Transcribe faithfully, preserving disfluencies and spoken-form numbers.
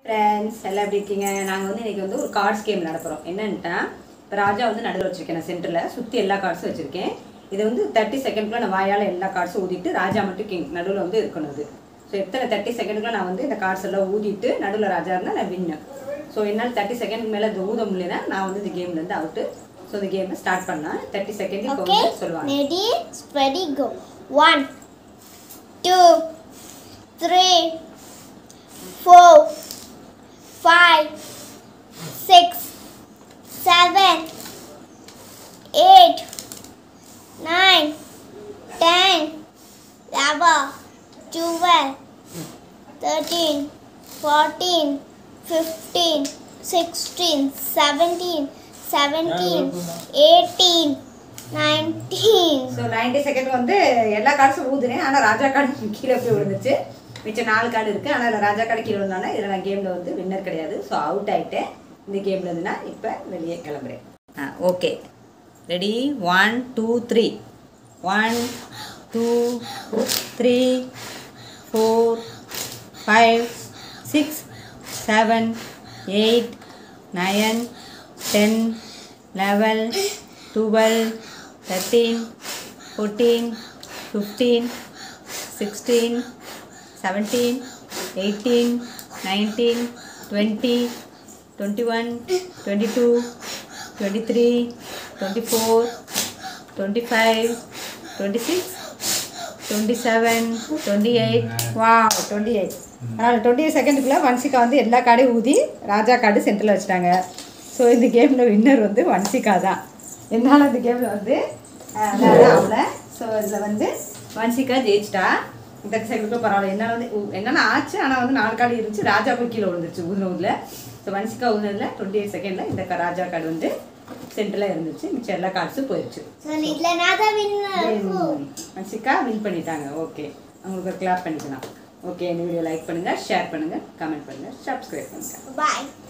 Friends, எல்லாம் எப்படி இருக்கீங்க? நாங்க வந்து இன்னைக்கு வந்து ஒரு கார்ட்ஸ் கேம் விளையாட போறோம். என்னன்னா, ராஜா வந்து நடுவுல வச்சிருக்கேன், நான் சென்டர்ல சுத்தி எல்லா கார்ட்ஸும் வச்சிருக்கேன். இது வந்து thirty செகண்ட்க்குள்ள நான் வாயால எல்லா கார்ட்ஸும் ஊதிட்டு ராஜா மட்டும் கிங் நடுவுல வந்து இருக்கணும் இது. சோ எத்தனை thirty செகண்ட்க்குள்ள நான் வந்து இந்த கார்ட்ஸ் எல்லாம் ஊதிட்டு நடுவுல ராஜா இருந்தா நான் வின். சோ என்னால thirty செகண்ட்க்கு மேல இது ஊத முடியலனா நான் வந்து இந்த கேம்ல இருந்து அவுட். சோ இந்த கேமை ஸ்டார்ட் பண்ணா thirty செகண்ட் இப்போ வந்து சொல்லுவாங்க. Ready, steady, go. one two three four five six seven eight nine ten eleven twelve thirteen fourteen fifteen sixteen seventeen seventeen eighteen nineteen. So ninety second வந்து எல்லா கார்ட்ஸும் ஊதுனேன். ஆனா ராஜா card கீழே போய் விழுந்துச்சு. மிச்சம் நாலு கார்டு இருக்கு. ஆனா இதுல ராஜா கார்டு கீழே விழுந்தானே இதுல நான் கேம்ல வந்து வின்னர் கிடையாது. ஸோ அவுட் ஆயிட்டேன். இந்த கேம்ல இருந்து நான் இப்போ வெளியே கிளம்புறேன். ஆ okay, ready? One two three one two three four five six seven eight nine ten eleven twelve thirteen fourteen fifteen sixteen seventeen eighteen nineteen twenty twenty-one twenty-two twenty-three twenty-four twenty-five twenty-six twenty-seven twenty-eight. wow twenty-eight. அதனால் twenty-eight செகண்டுக்குள்ளே Vanshika வந்து எல்லா கார்டையும் ஊதி ராஜா card சென்டரில் வச்சுட்டாங்க. So இந்த கேமில் winner வந்து வன்சிகா தான். என்னால் இந்த கேமில் வந்து அவளை ஸோ இதில் வந்து வன்சிகா ஜெயிச்சிட்டா. இந்த செகண்டுக்குள்ள பரவாயில்ல. என்னால் வந்து என்னென்ன ஆச்சு, ஆனால் வந்து நாலு கார்டு இருந்துச்சு. ராஜா போய் கீழே விழுந்துருச்சு ஊதின ஊரில். ஸோ வன்சிகா ஊதினதில் டுவெண்ட்டி எயிட் செகண்டில் இந்த ராஜா கார்டு வந்து சென்டரில் இருந்துச்சு. மிச்சம் எல்லா கார்ட்ஸும் போயிடுச்சு. வன்சிகா வின் பண்ணிட்டாங்க. ஓகே, அவங்களுக்கு கிளாப் பண்ணிக்கலாம். ஓகே, இந்த வீடியோ லைக் பண்ணுங்கள், ஷேர் பண்ணுங்கள், கமெண்ட் பண்ணுங்கள், சப்ஸ்கிரைப் பண்ணுங்கள். பாய்.